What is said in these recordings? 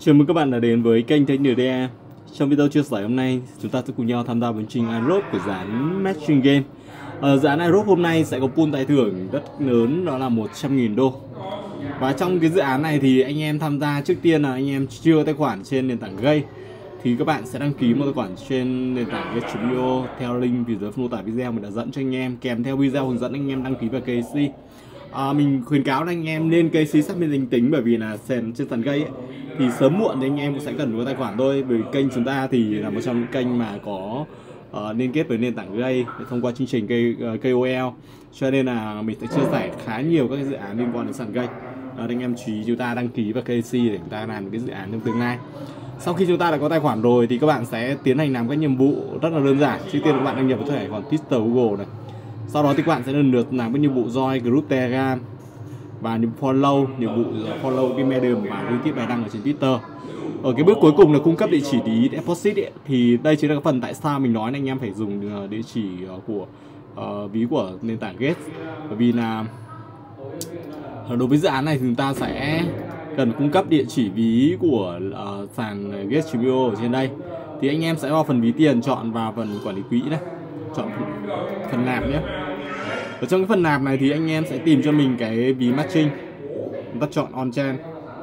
Chào mừng các bạn đã đến với kênh TechNDA. Trong video chia sẻ hôm nay, chúng ta sẽ cùng nhau tham gia vào chương trình iRope của dự án Matching Game. Dự án iRope hôm nay sẽ có pool tài thưởng rất lớn, đó là 100.000 đô. Và trong cái dự án này thì anh em tham gia trước tiên là anh em chưa có tài khoản trên nền tảng Game thì các bạn sẽ đăng ký một tài khoản trên nền tảng Game.io theo link phía dưới phần mô tả video mình đã dẫn cho anh em, kèm theo video hướng dẫn anh em đăng ký vào KYC. Mình khuyến cáo là anh em nên KYC xác minh danh tính, bởi vì là trên sàn Game ấy, thì sớm muộn thì anh em cũng sẽ cần có tài khoản thôi. Bởi vì kênh chúng ta thì là một trong những kênh mà có liên kết với nền tảng Game thông qua chương trình KOL, cho nên là mình sẽ chia sẻ khá nhiều các cái dự án liên quan đến sàn Game. Anh em chú ý chúng ta đăng ký vào KYC để chúng ta làm cái dự án trong tương lai. Sau khi chúng ta đã có tài khoản rồi thì các bạn sẽ tiến hành làm các nhiệm vụ rất là đơn giản. Trước tiên các bạn đăng nhập vào tài khoản Twitter Google này. Sau đó thì các bạn sẽ lần lượt làm các nhiệm vụ join group Telegram và nhiệm vụ follow cái medium mà liên tiếp bài đăng ở trên Twitter. Ở cái bước cuối cùng là cung cấp địa chỉ deposit ấy, thì đây chính là cái phần tại sao mình nói là anh em phải dùng địa chỉ của ví của nền tảng Gate. Bởi vì là đối với dự án này thì chúng ta sẽ cần cung cấp địa chỉ ví của sàn Gate.io ở trên đây. Thì anh em sẽ vào phần ví tiền, chọn vào phần quản lý quỹ này, chọn phần nạp nhé. Ở trong cái phần nạp này thì anh em sẽ tìm cho mình cái ví matching, chúng ta chọn on chain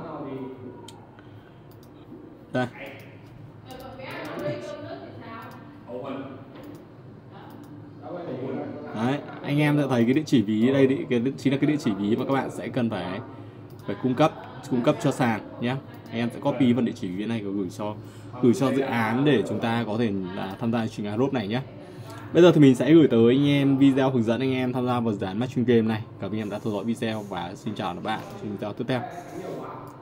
đây. Đấy, anh em sẽ thấy cái địa chỉ ví đây, cái chính là cái địa chỉ ví mà các bạn sẽ cần phải cung cấp cho sàn nhé. Anh em sẽ copy phần địa chỉ ví này và gửi cho dự án để chúng ta có thể tham gia chương trình iRope này nhé. Bây giờ thì mình sẽ gửi tới anh em video hướng dẫn anh em tham gia vào dự án Matching Game này. Cảm ơn anh em đã theo dõi video và xin chào các bạn trong video tiếp theo.